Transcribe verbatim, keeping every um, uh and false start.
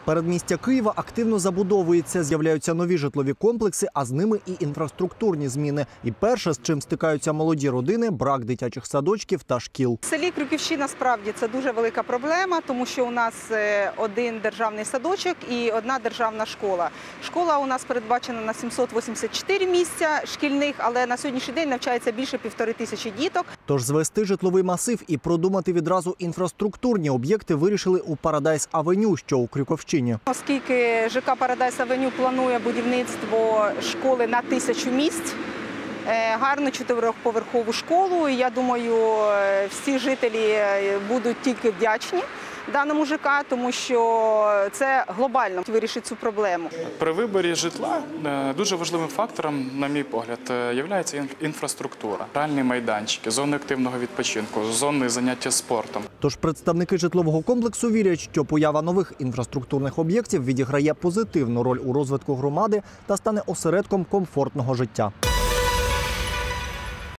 Передмістя Києва активно забудовується, з'являються нові житлові комплекси, а з ними і інфраструктурні зміни. І перше, з чим стикаються молоді родини – брак дитячих садочків та шкіл. В селі Крюківщина справді це дуже велика проблема, тому що у нас один державний садочок і одна державна школа. Школа у нас передбачена на сімсот вісімдесят чотири місця шкільних, але на сьогоднішній день навчається більше півтори тисячі діток. Тож звести житловий масив і продумати відразу інфраструктурні об'єкти вирішили у Парадайс-авеню, що у Крюковщині. Оскільки ЖК Парадайс-авеню планує будівництво школи на тисячу місць, гарну чотириповерхову школу, я думаю, всі жителі будуть тільки вдячні даному ЖК, тому що це глобально вирішить цю проблему. При виборі житла дуже важливим фактором, на мій погляд, є інфраструктура. Гральні майданчики, зони активного відпочинку, зони заняття спортом. Тож представники житлового комплексу вірять, що поява нових інфраструктурних об'єктів відіграє позитивну роль у розвитку громади та стане осередком комфортного життя.